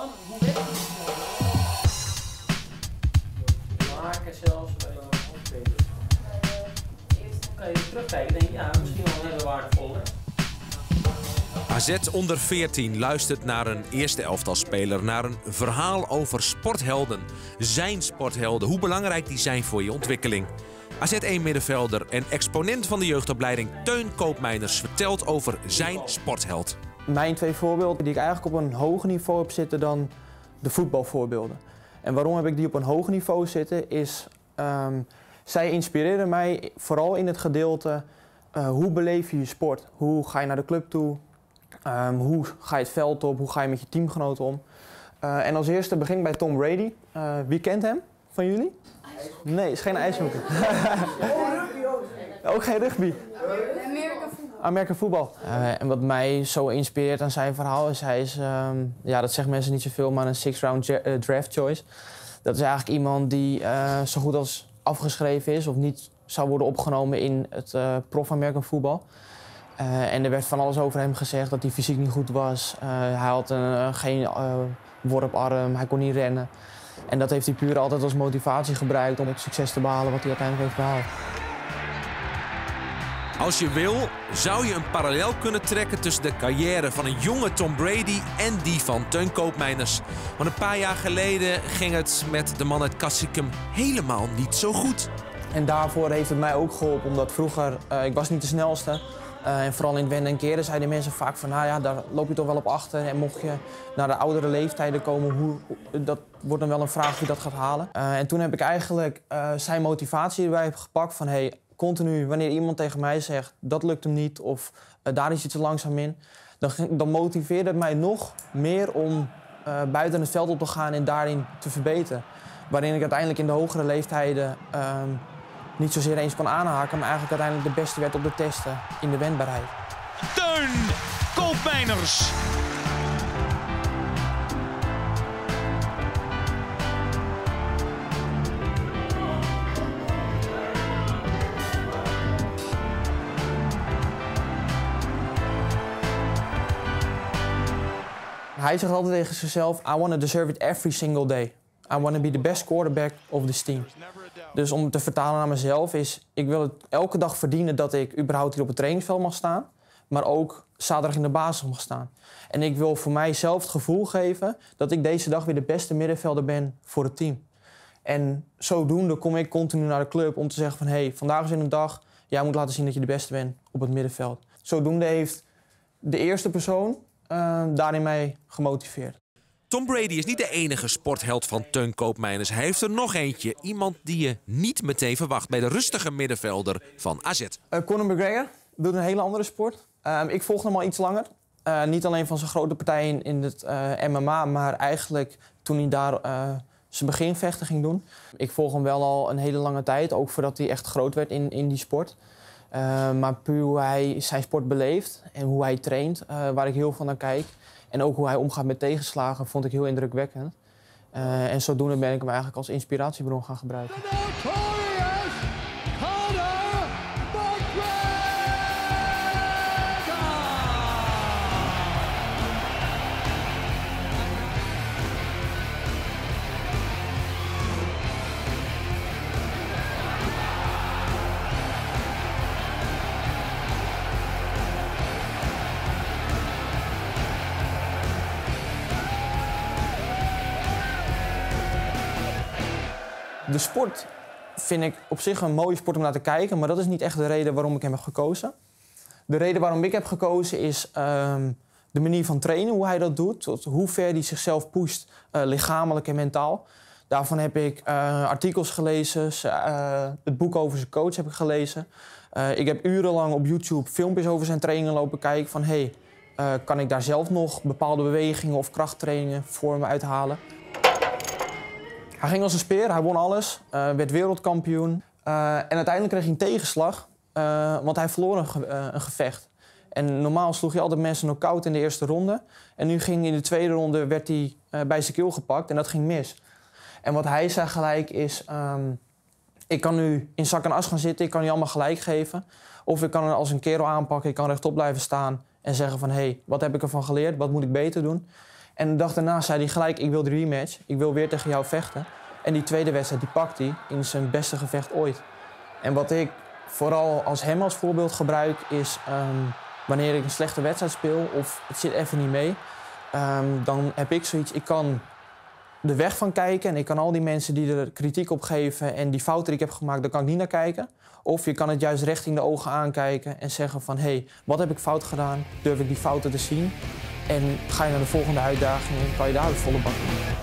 hoe werkt het? Maken zelfs bij de optreden. Kan je terugkijken en denk je, ja, misschien wel een hele waardevolle. AZ onder 14 luistert naar een eerste elftalspeler, naar een verhaal over sporthelden. Zijn sporthelden, hoe belangrijk die zijn voor je ontwikkeling. AZ1-middenvelder en exponent van de jeugdopleiding Teun Koopmeiners vertelt over zijn sportheld. Mijn twee voorbeelden die ik eigenlijk op een hoger niveau heb zitten dan de voetbalvoorbeelden. En waarom heb ik die op een hoger niveau zitten is, zij inspireren mij vooral in het gedeelte hoe beleef je je sport? Hoe ga je naar de club toe? Hoe ga je het veld op? Hoe ga je met je teamgenoten om? En als eerste begin ik bij Tom Brady. Wie kent hem van jullie? Nee, het is geen ijshockey. Ook geen rugby. American voetbal. En wat mij zo inspireert aan zijn verhaal is, hij is, ja, dat zeggen mensen niet zoveel, maar een 6th-round draft choice. Dat is eigenlijk iemand die zo goed als afgeschreven is of niet zou worden opgenomen in het prof-American voetbal. En er werd van alles over hem gezegd, dat hij fysiek niet goed was. Hij had geen worparm, hij kon niet rennen. En dat heeft hij puur altijd als motivatie gebruikt om het succes te behalen wat hij uiteindelijk heeft behaald. Als je wil, zou je een parallel kunnen trekken tussen de carrière van een jonge Tom Brady en die van Teun Koopmeiners. Want een paar jaar geleden ging het met de man uit Castricum helemaal niet zo goed. En daarvoor heeft het mij ook geholpen, omdat vroeger, ik was niet de snelste. En vooral in het wenden en keren zeiden mensen vaak van, nou ja, daar loop je toch wel op achter. En mocht je naar de oudere leeftijden komen, dat wordt dan wel een vraag wie dat gaat halen. En toen heb ik eigenlijk zijn motivatie erbij gepakt van, hey, continu wanneer iemand tegen mij zegt, dat lukt hem niet of daar is hij te langzaam in. Dan motiveerde het mij nog meer om buiten het veld op te gaan en daarin te verbeteren. Waarin ik uiteindelijk in de hogere leeftijden niet zozeer eens kon aanhaken, maar eigenlijk uiteindelijk de beste werd op de testen in de wendbaarheid. Teun Koopmeiners. Hij zegt altijd tegen zichzelf, I want to deserve it every single day. I want to be the best quarterback of this team. Dus om het te vertalen naar mezelf is, ik wil het elke dag verdienen dat ik überhaupt hier op het trainingsveld mag staan, maar ook zaterdag in de basis mag staan. En ik wil voor mijzelf het gevoel geven dat ik deze dag weer de beste middenvelder ben voor het team. En zodoende kom ik continu naar de club om te zeggen van, hey, vandaag is weer een dag, jij moet laten zien dat je de beste bent op het middenveld. Zodoende heeft de eerste persoon daarin mij gemotiveerd. Tom Brady is niet de enige sportheld van Teun Koopmeiners. Hij heeft er nog eentje. Iemand die je niet meteen verwacht bij de rustige middenvelder van AZ. Conor McGregor doet een hele andere sport. Ik volg hem al iets langer. Niet alleen van zijn grote partijen in het MMA, maar eigenlijk toen hij daar zijn beginvechten ging doen. Ik volg hem wel al een hele lange tijd, ook voordat hij echt groot werd in die sport. Maar puur hoe hij zijn sport beleeft en hoe hij traint, waar ik heel veel naar kijk. En ook hoe hij omgaat met tegenslagen vond ik heel indrukwekkend. En zodoende ben ik hem eigenlijk als inspiratiebron gaan gebruiken. De sport vind ik op zich een mooie sport om naar te kijken, maar dat is niet echt de reden waarom ik hem heb gekozen. De reden waarom ik heb gekozen is de manier van trainen, hoe hij dat doet, tot hoe ver hij zichzelf pusht, lichamelijk en mentaal. Daarvan heb ik artikels gelezen, het boek over zijn coach heb ik gelezen. Ik heb urenlang op YouTube filmpjes over zijn trainingen lopen kijken van hey, kan ik daar zelf nog bepaalde bewegingen of krachttrainingen voor me uithalen. Hij ging als een speer, hij won alles, werd wereldkampioen. En uiteindelijk kreeg hij een tegenslag, want hij verloor een gevecht. En normaal sloeg hij altijd mensen knock-out in de eerste ronde. En nu ging in de tweede ronde werd hij bij zijn keel gepakt en dat ging mis. En wat hij zei gelijk is, ik kan nu in zak en as gaan zitten, ik kan je allemaal gelijk geven. Of ik kan er als een kerel aanpakken, ik kan rechtop blijven staan en zeggen van hey, wat heb ik ervan geleerd, wat moet ik beter doen? En de dag daarna zei hij gelijk, ik wil de rematch. Ik wil weer tegen jou vechten. En die tweede wedstrijd die pakt hij in zijn beste gevecht ooit. En wat ik vooral als hem als voorbeeld gebruik is... wanneer ik een slechte wedstrijd speel of het zit even niet mee... dan heb ik zoiets, ik kan de weg van kijken... en ik kan al die mensen die er kritiek op geven... en die fouten die ik heb gemaakt, daar kan ik niet naar kijken. Of je kan het juist recht in de ogen aankijken en zeggen van... hé, wat heb ik fout gedaan? Durf ik die fouten te zien? En ga je naar de volgende uitdaging en kan je daar de volle bak in.